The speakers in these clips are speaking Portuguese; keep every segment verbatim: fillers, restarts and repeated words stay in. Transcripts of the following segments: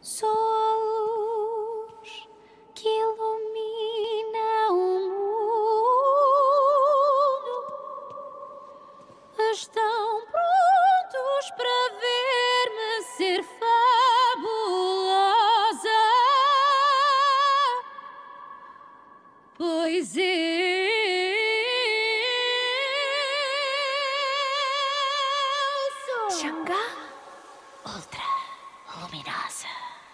Sou a luz que ilumina o mundo. Estão prontos para ver-me ser fabulosa, pois eu sou Xangá Ultra Luminosa.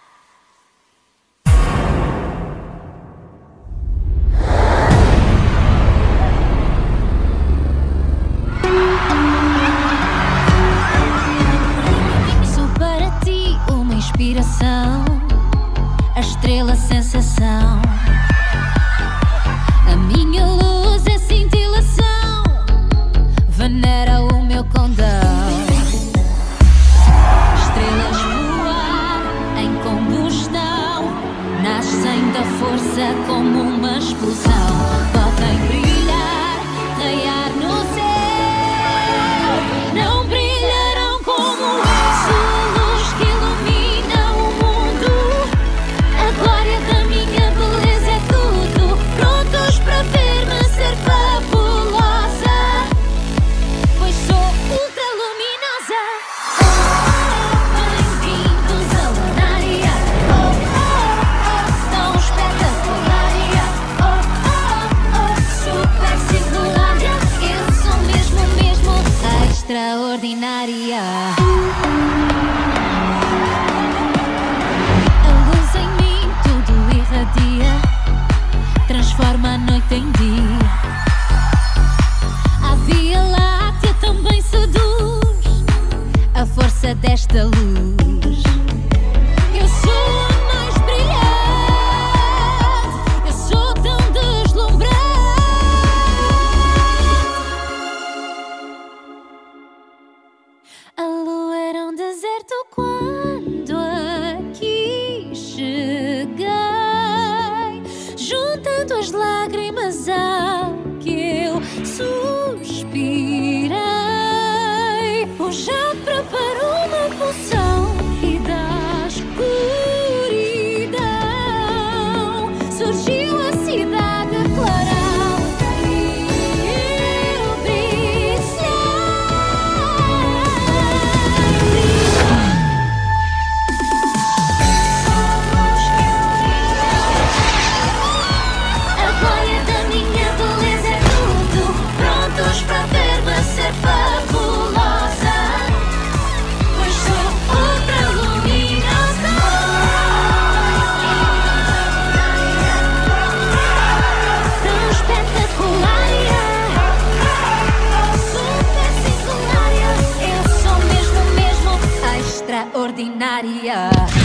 Sou para ti uma inspiração, a estrela sensação. A minha luz é cintilação, venera o meu condão. Estrelas voar em combustão, nascem da força como uma explosão. Podem brilhar, raiar no céu, não brilharão como eu. Sou a luz que ilumina o mundo, a glória da minha beleza é tudo. Prontos para ver-me ser fabulosa, pois sou ultra luminosa. Oh, oh, bem-vindos à lunária. Oh, oh, oh, tão espetacularia. Oh, oh, oh, super singulária. Eu sou mesmo, mesmo extraordinária. A luz em mim tudo irradia, transforma a noite em dia. A Via Láctea também seduz a força desta luz. Eu sou a mais brilhante, eu sou tão deslumbrante. A lua era um deserto quando aqui cheguei, juntando as lágrimas ao que eu suspirei. O já preparou uma poção e da escuridão surgiu a cidade clarão e eu brilhei. A glória da minha beleza é tudo. Prontos para ver-me ser fabulosa, pois sou ultra luminosa. Tão espetaculária, super singulária. Eu sou mesmo, mesmo extraordinária.